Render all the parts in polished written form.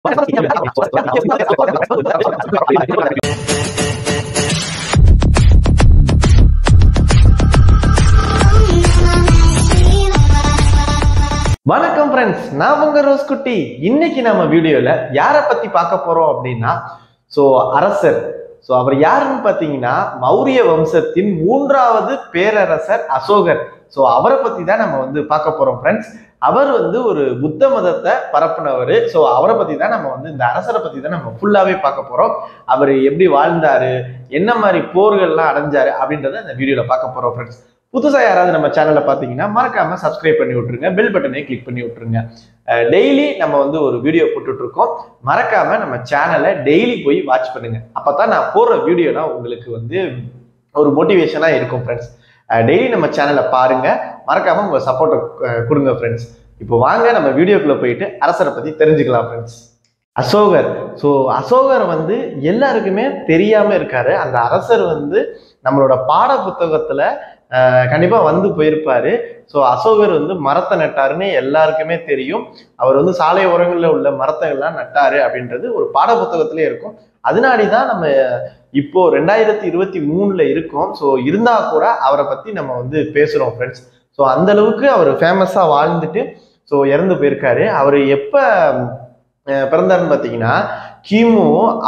வணக்கம் ஃப்ரெண்ட்ஸ், நான் உங்க ரோஸ் குட்டி. இன்னைக்கு நம்ம வீடியோல யாரை பத்தி பார்க்க போறோம் அப்படின்னா அரசர். அவர் யாருன்னு பாத்தீங்கன்னா மௌரிய வம்சத்தின் 3வது பேரரசர் அசோகர். அவரை பத்தி தான் நம்ம பார்க்க போறோம் ஃப்ரெண்ட்ஸ். அவர் ஒரு புத்த மதத்தை பரப்புனவர். அவரை பத்தி தான் நம்ம இந்த அரசரை பத்தி தான் நம்ம ஃபுல்லாவே பார்க்க போறோம். அவர் எப்படி வாழ்ந்தாரு, என்ன மாதிரி போர்கள்லாம் அடைஞ்சாரு அப்படின்றத இந்த வீடியோல பார்க்க போறோம் ஃப்ரெண்ட்ஸ். புதுசா யாராவது நம்ம சேனலை பார்த்தீங்கன்னா மறக்காம சப்ஸ்கிரைப் பண்ணி விட்டுருங்க, பெல் பட்டனை கிளிக் பண்ணி விட்டுருங்க. டெய்லி நம்ம ஒரு வீடியோ போட்டுட்டு இருக்கோம். மறக்காம நம்ம சேனலை டெய்லி போய் வாட்ச் பண்ணுங்க. அப்பதான் நான் போடுற வீடியோலாம் உங்களுக்கு ஒரு மோட்டிவேஷனா இருக்கும் ஃப்ரெண்ட்ஸ். டெய்லி நம்ம சேனலை பாருங்க, மறக்காம உங்க சப்போர்ட்டை கொடுங்க ஃப்ரெண்ட்ஸ். இப்போ வாங்க நம்ம வீடியோக்குள்ள போயிட்டு அரசரை பத்தி தெரிஞ்சுக்கலாம் ஃப்ரெண்ட்ஸ். அசோகர். அசோகர் எல்லாருக்குமே தெரியாம இருக்காரு. அந்த அரசர் நம்மளோட பாட புத்தகத்துல கண்டிப்பா போயிருப்பாரு. அசோகர் மரத்தை நட்டாருன்னு எல்லாருக்குமே தெரியும். அவர் சாலை ஓரங்களில் உள்ள மரத்தைகள்லாம் நட்டாரு அப்படின்றது ஒரு பாட புத்தகத்திலே இருக்கும். அதனாடிதான் நம்ம இப்போ 2023 இருக்கோம். இருந்தா கூட அவரை பத்தி நம்ம பேசுறோம் ஃப்ரெண்ட்ஸ். அந்த அளவுக்கு அவர் ஃபேமஸா வாழ்ந்துட்டு இறந்து போயிருக்காரு. அவர் எப்ப பிறந்தாருன்னு பாத்தீங்கன்னா கிமு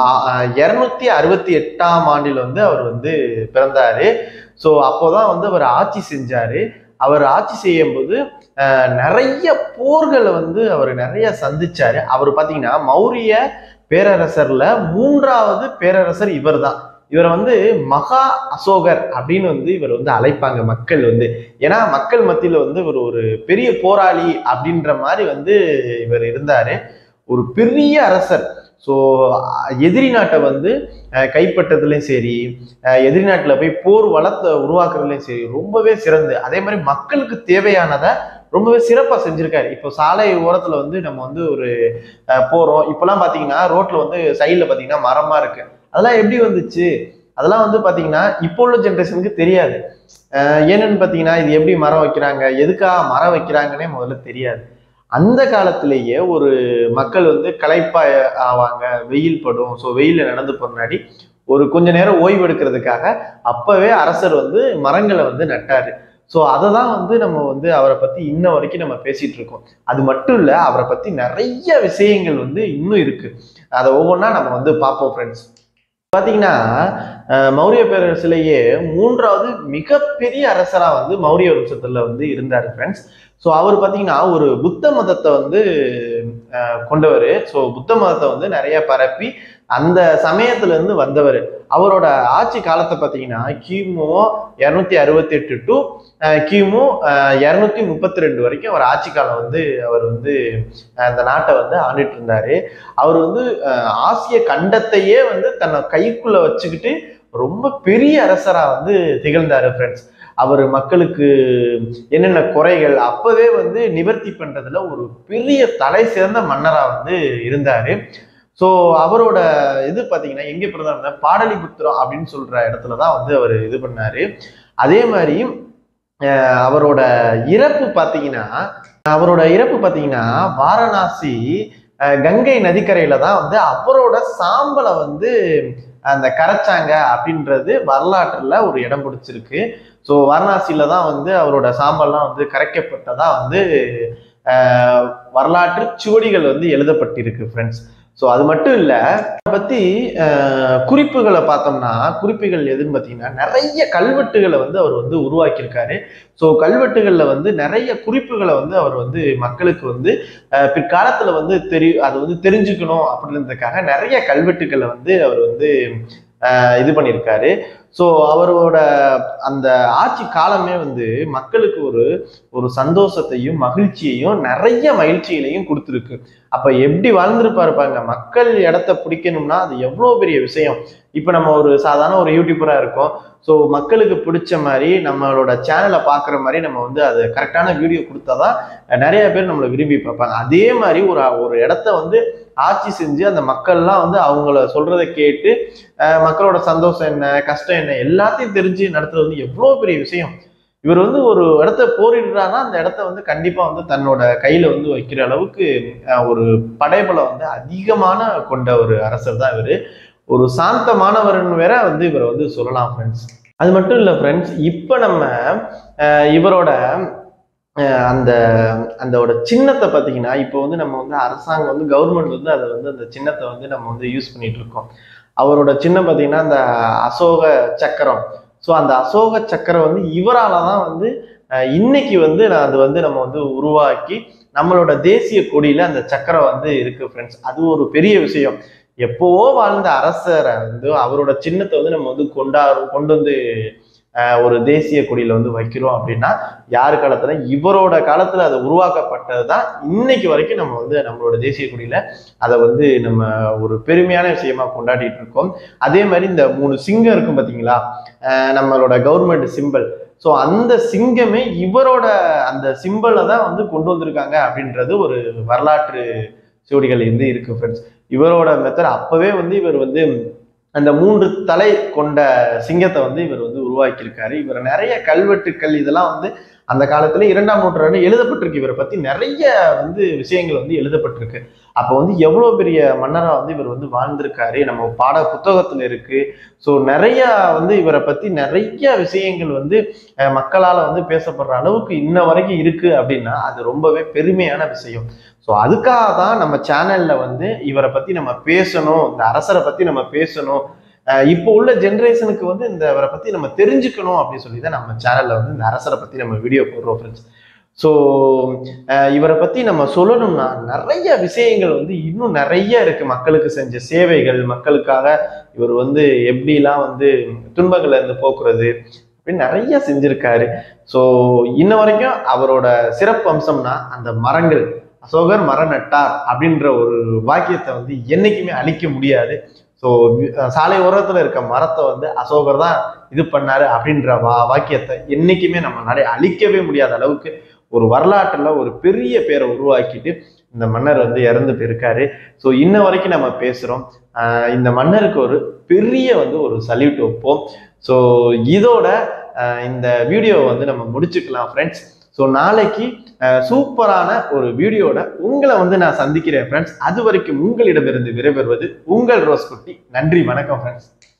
268ஆம் ஆண்டில் அவர் பிறந்தாரு. அப்போதான் அவர் ஆட்சி செஞ்சாரு. அவர் ஆட்சி செய்யும் போது நிறைய போர்களை அவர் நிறைய சந்திச்சாரு. அவர் பாத்தீங்கன்னா மௌரிய பேரரசர்ல 3வது பேரரசர் இவர் தான். இவரை மகா அசோகர் அப்படின்னு இவர் அழைப்பாங்க மக்கள். ஏன்னா மக்கள் மத்தியில இவர் ஒரு பெரிய போராளி அப்படின்ற மாதிரி இவர் இருந்தாரு. ஒரு பெரிய அரசர். எதிரி நாட்டை கைப்பற்றதுலையும் சரி, எதிரி நாட்டுல போய் போர் வளத்தை உருவாக்குறதுலையும் சரி ரொம்பவே சிறந்து, அதே மாதிரி மக்களுக்கு தேவையானதை ரொம்பவே சிறப்பா செஞ்சிருக்காரு. இப்போ சாலை ஓரத்துல நம்ம ஒரு போறோம். இப்பெல்லாம் பாத்தீங்கன்னா ரோட்ல சைட்ல பாத்தீங்கன்னா மரமா இருக்கு. அதெல்லாம் எப்படி வந்துச்சு? அதெல்லாம் பாத்தீங்கன்னா இப்போ உள்ள ஜென்ரேஷனுக்கு தெரியாது. ஏன்னு பாத்தீங்கன்னா இது எப்படி மரம் வைக்கிறாங்க, எதுக்காக மரம் வைக்கிறாங்கன்னே முதல்ல தெரியாது. அந்த காலத்திலேயே ஒரு மக்கள் களைப்பா ஆவாங்க, வெயில் படும். வெயில நடந்து போறனாடி ஒரு கொஞ்ச நேரம் ஓய்வு எடுக்கிறதுக்காக அப்பவே அரசர் மரங்களை நட்டாரு. அதை தான் நம்ம அவரை பத்தி இன்ன வரைக்கும் நம்ம பேசிட்டு இருக்கோம். அது மட்டும் இல்ல, அவரை பத்தி நிறைய விஷயங்கள் இன்னும் இருக்கு. அதை ஒவ்வொன்றா நம்ம பார்ப்போம் ஃப்ரெண்ட்ஸ். பாத்தீங்கன்னா மௌரிய பேரரசிலேயே 3வது மிகப்பெரிய அரசரா மௌரிய வம்சத்துல இருந்தாரு ஃப்ரெண்ட்ஸ். அவர் பாத்தீங்கன்னா ஒரு புத்த மதத்தை கொண்டவர். புத்த மதத்தை நிறைய பரப்பி அந்த சமயத்துல இருந்து வந்தவர். அவரோட ஆட்சி காலத்தை பாத்தீங்கன்னா கிமு 268 டு கிமு 232 வரைக்கும் அவர் ஆட்சி காலம் அவர் அந்த நாட்டை ஆண்டுட்டு இருந்தாரு. அவர் ஆசிய கண்டத்தையே தன்னை கைக்குள்ள வச்சுக்கிட்டு ரொம்ப பெரிய அரசரா திகழ்ந்தாரு ஃப்ரெண்ட்ஸ். அவர் மக்களுக்கு என்னென்ன குறைகள் அப்பவே நிவர்த்தி பண்றதுல ஒரு பெரிய தலை சிறந்த மன்னரா இருந்தாரு. அவரோட பாத்தீங்கன்னா எங்க பிறந்தாருன்னா பாடலிபுத்திரம் அப்படின்னு சொல்ற இடத்துலதான் அவர் பண்ணாரு. அதே மாதிரி அவரோட இறப்பு பாத்தீங்கன்னா வாரணாசி கங்கை நதிக்கரையில தான் அவரோட சாம்பலை அந்த கரைச்சாங்க அப்படின்றது வரலாற்றுல ஒரு இடம் பிடிச்சிருக்கு. வாரணாசியில தான் அவரோட சாம்பல்லாம் கரைக்கப்பட்டதா வரலாற்று சுவடிகள் எழுதப்பட்டிருக்கு ஃப்ரெண்ட்ஸ். அது மட்டும் இல்ல, பத்தி குறிப்புகளை பார்த்தோம்னா குறிப்புகள் எதுன்னு பாத்தீங்கன்னா நிறைய கல்வெட்டுகளை அவர் உருவாக்கியிருக்காரு. கல்வெட்டுகள்ல நிறைய குறிப்புகளை அவர் மக்களுக்கு பிற்காலத்துல அது தெரிஞ்சுக்கணும் அப்படின்றதுக்காக நிறைய கல்வெட்டுகளை அவர் இது பண்ணியிருக்காரு. அவரோட அந்த ஆட்சி காலமே மக்களுக்கு ஒரு சந்தோஷத்தையும் மகிழ்ச்சியையும் நிறைய மகிழ்ச்சிகளையும் கொடுத்துருக்கு. அப்ப எப்படி வாழ்ந்துருப்பாருப்பாங்க. மக்கள் இடத்த பிடிக்கணும்னா அது எவ்வளவு பெரிய விஷயம். இப்ப நம்ம ஒரு சாதாரண ஒரு யூடியூபரா இருக்கோம். மக்களுக்கு பிடிச்ச மாதிரி நம்மளோட சேனலை பாக்குற மாதிரி நம்ம அது கரெக்டான வீடியோ கொடுத்தாதான் நிறைய பேர் நம்மளை விரும்பி பார்ப்பாங்க. அதே மாதிரி ஒரு இடத்த ஆட்சி செஞ்சு அந்த மக்கள்லாம் அவங்கள சொல்றதை கேட்டு மக்களோட சந்தோஷம் என்ன, கஷ்டம் என்ன எல்லாத்தையும் தெரிஞ்சு நடத்துறது எவ்வளவு பெரிய விஷயம். இவர் வந்து ஒரு இடத்த போரிடுறாருன்னா அந்த இடத்த வந்து கண்டிப்பா வந்து தன்னோட கையில வந்து வைக்கிற அளவுக்கு ஒரு படைபலம் வந்து அதிகமான கொண்ட ஒரு அரசர் தான் இவரு. ஒரு சாந்தமானவர்னு வேற வந்து இவரை வந்து சொல்லலாம் ஃப்ரெண்ட்ஸ். அது மட்டும் இல்ல ஃப்ரெண்ட்ஸ், இப்ப நம்ம இவரோட அந்த அந்தோட சின்னத்தை பார்த்தீங்கன்னா, இப்போ வந்து நம்ம வந்து அரசாங்கம் வந்து கவர்மெண்ட் வந்து அதை வந்து அந்த சின்னத்தை வந்து நம்ம வந்து யூஸ் பண்ணிட்டு இருக்கோம். அவரோட சின்னம் பார்த்தீங்கன்னா, அந்த அசோக சக்கரம். ஸோ அந்த அசோக சக்கரம் வந்து இவரால தான் வந்து இன்னைக்கு வந்து அது வந்து நம்ம வந்து உருவாக்கி நம்மளோட தேசிய கொடியில அந்த சக்கரம் வந்து இருக்கு ஃப்ரெண்ட்ஸ். அது ஒரு பெரிய விஷயம். எப்போவோ வாழ்ந்த அரசரை வந்து அவரோட சின்னத்தை வந்து நம்ம வந்து கொண்டு வந்து ஒரு தேசிய கொடியில வந்து வைக்கிறோம் அப்படின்னா யாரு காலத்துல, இவரோட காலத்துல அது உருவாக்கப்பட்டதுதான் இன்னைக்கு வரைக்கும் நம்ம வந்து நம்மளோட தேசிய கொடியில அதை வந்து நம்ம ஒரு பெருமையான விஷயமா கொண்டாடிட்டு இருக்கோம். அதே மாதிரி இந்த 3 சிங்கம் இருக்கும் பாத்தீங்களா, நம்மளோட கவர்மெண்ட் சிம்பிள். ஸோ அந்த சிங்கமே இவரோட அந்த சிம்பிளை தான் வந்து கொண்டு வந்திருக்காங்க அப்படின்றது ஒரு வரலாற்று சுவடிகள் வந்து இருக்கு ஃப்ரெண்ட்ஸ். இவரோட மெத்தட் அப்பவே வந்து இவர் வந்து அந்த 3 தலை கொண்ட சிங்கத்தை வந்து இவர் வந்து உருவாக்கியிருக்காரு. இவர் நிறைய கல்வெட்டுக்கள் இதெல்லாம் வந்து அந்த காலத்துல 2ஆம் நூற்றாண்டு எழுதப்பட்டிருக்கு. இவரை பத்தி நிறைய வந்து விஷயங்கள் வந்து எழுதப்பட்டிருக்கு. அப்ப வந்து எவ்வளவு பெரிய மன்னரா வந்து இவர் வந்து வாழ்ந்திருக்காரு, நம்ம பாட புத்தகத்துல இருக்கு. ஸோ நிறைய வந்து இவரை பத்தி நிறைய விஷயங்கள் வந்து மக்களால வந்து பேசப்படுற அளவுக்கு இன்ன வரைக்கும் இருக்கு அப்படின்னா அது ரொம்பவே பெருமையான விஷயம். ஸோ அதுக்காக தான் நம்ம சேனல்ல வந்து இவரை பத்தி நம்ம பேசணும், இந்த அரசரை பத்தி நம்ம பேசணும், இப்போ உள்ள ஜென்ரேஷனுக்கு வந்து இவரை பத்தி நம்ம தெரிஞ்சுக்கணும் அப்படின்னு சொல்லி தான் நம்ம சேனல்ல வந்து இந்த அரசரை பத்தி நம்ம வீடியோ போடுறோம் ஃப்ரெண்ட்ஸ். ஸோ இவரை பத்தி நம்ம சொல்லணும்னா நிறைய விஷயங்கள் வந்து இன்னும் நிறைய இருக்கு. மக்களுக்கு செஞ்ச சேவைகள், மக்களுக்காக இவர் வந்து எப்படிலாம் வந்து துன்பங்களை இருந்து போக்குறது அப்படின்னு நிறைய செஞ்சிருக்காரு. ஸோ இன்ன வரைக்கும் அவரோட சிறப்பு அம்சம்னா அந்த மரங்கள், அசோகர் மரம் நட்டார் அப்படின்ற ஒரு வாக்கியத்தை வந்து என்னைக்குமே அழிக்க முடியாது. ஸோ சாலை ஓரத்துல இருக்க மரத்தை வந்து அசோகர் தான் இது பண்ணாரு அப்படின்ற வாக்கியத்தை என்னைக்குமே நம்மளால அழிக்கவே முடியாத அளவுக்கு ஒரு வரலாற்றுல ஒரு பெரிய பேரை உருவாக்கிட்டு இந்த மன்னர் வந்து இறந்து போயிருக்காரு. ஸோ இன்ன வரைக்கும் நம்ம பேசுறோம். இந்த மன்னருக்கு ஒரு பெரிய வந்து ஒரு சல்யூட் வைப்போம். ஸோ இதோட இந்த வீடியோவை வந்து நம்ம முடிச்சுக்கலாம் ஃப்ரெண்ட்ஸ். ஸோ நாளைக்கு சூப்பரான ஒரு வீடியோட உங்களை வந்து நான் சந்திக்கிறேன் ஃப்ரெண்ட்ஸ். அது வரைக்கும் உங்களிடமிருந்து விடைபெறுவது உங்கள் ரோஸ் குட்டி. நன்றி, வணக்கம் ஃப்ரெண்ட்ஸ்.